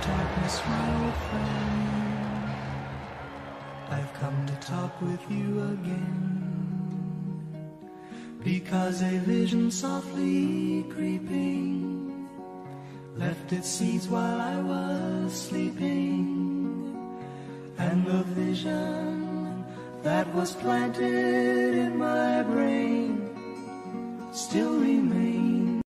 darkness, my old friend, I've come to talk with you again, because a vision softly creeping left its seeds while I was sleeping, and the vision that was planted in my brain still remains.